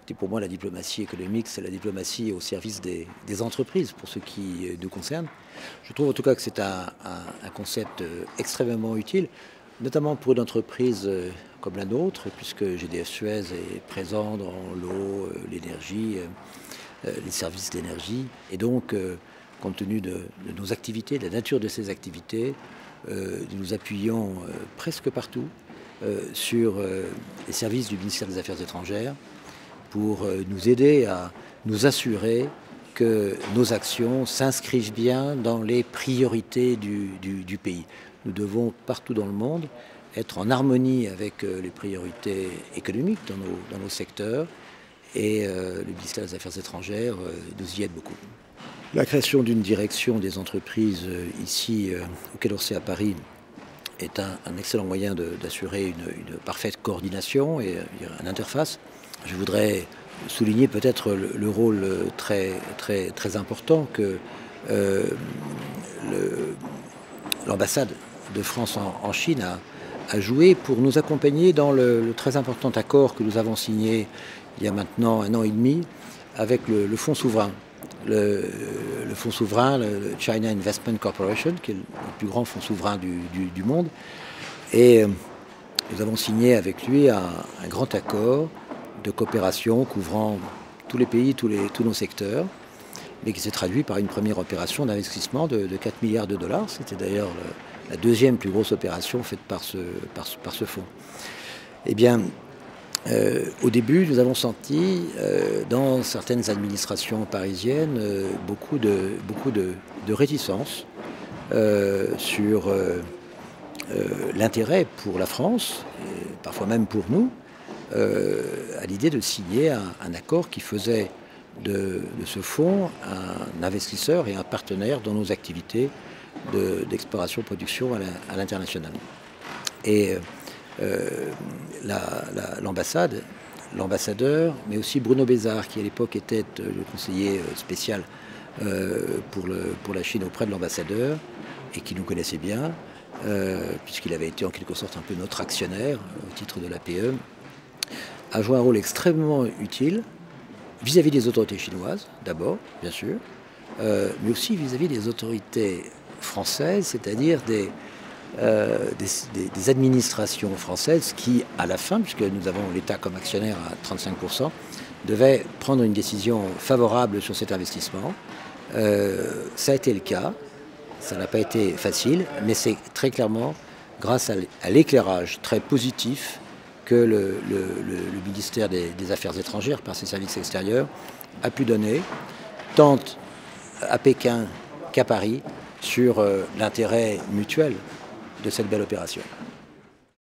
écoutez, pour moi, la diplomatie économique, c'est la diplomatie au service des entreprises, pour ce qui nous concerne. Je trouve en tout cas que c'est un concept extrêmement utile, notamment pour une entreprise comme la nôtre, puisque GDF Suez est présent dans l'eau, l'énergie, les services d'énergie. Et donc, compte tenu de nos activités, de la nature de ces activités, nous appuyons presque partout sur les services du ministère des Affaires étrangères pour nous aider à nous assurer que nos actions s'inscrivent bien dans les priorités du pays. Nous devons, partout dans le monde, être en harmonie avec les priorités économiques dans nos secteurs, et le ministère des Affaires étrangères nous y aide beaucoup. La création d'une direction des entreprises ici au Quai d'Orsay à Paris est un excellent moyen d'assurer une parfaite coordination et une interface. Je voudrais souligner peut-être le rôle très important que l'ambassade de France en Chine a joué pour nous accompagner dans le très important accord que nous avons signé il y a maintenant 1 an et demi avec le fonds souverain. Le fonds souverain, le China Investment Corporation, qui est le plus grand fonds souverain du monde. Et nous avons signé avec lui un grand accord de coopération couvrant tous les pays, tous nos secteurs, mais qui s'est traduit par une première opération d'investissement de 4 milliards de dollars. C'était d'ailleurs la deuxième plus grosse opération faite par ce fonds. Eh bien, au début, nous avons senti dans certaines administrations parisiennes beaucoup de réticence sur l'intérêt pour la France, et parfois même pour nous, à l'idée de signer un accord qui faisait de ce fonds un investisseur et un partenaire dans nos activités d'exploration-production à l'international. Et l'ambassadeur, mais aussi Bruno Bézard, qui à l'époque était le conseiller spécial pour la Chine auprès de l'ambassadeur, et qui nous connaissait bien, puisqu'il avait été en quelque sorte un peu notre actionnaire au titre de l'APE, a joué un rôle extrêmement utile vis-à-vis des autorités chinoises, d'abord, bien sûr, mais aussi vis-à-vis des autorités françaises, c'est-à-dire des administrations françaises qui, à la fin, puisque nous avons l'État comme actionnaire à 35%, devaient prendre une décision favorable sur cet investissement. Ça a été le cas, ça n'a pas été facile, mais c'est très clairement grâce à l'éclairage très positif que le ministère des Affaires étrangères, par ses services extérieurs, a pu donner, tant à Pékin qu'à Paris, sur l'intérêt mutuel de cette belle opération.